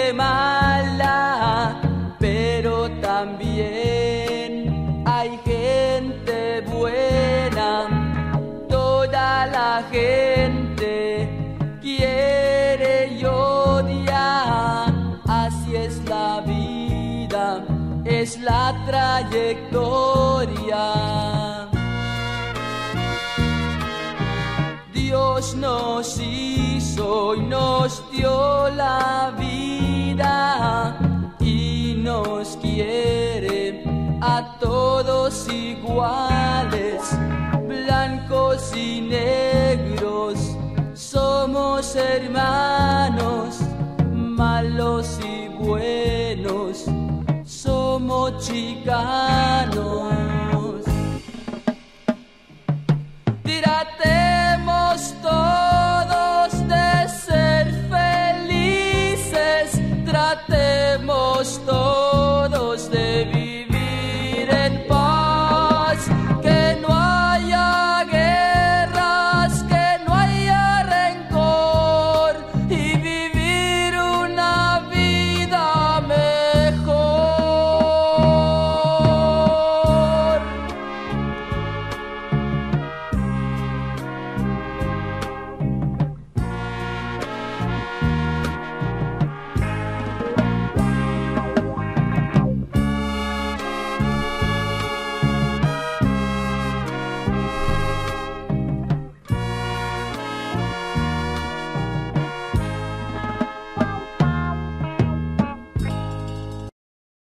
gente mala, pero también hay gente buena. Toda la gente quiere y odia, así es la vida, es la trayectoria. Dios nos hizo y nos dio la vida y nos quiere a todos iguales, blancos y negros, somos hermanos, malos y buenos, somos chicanos.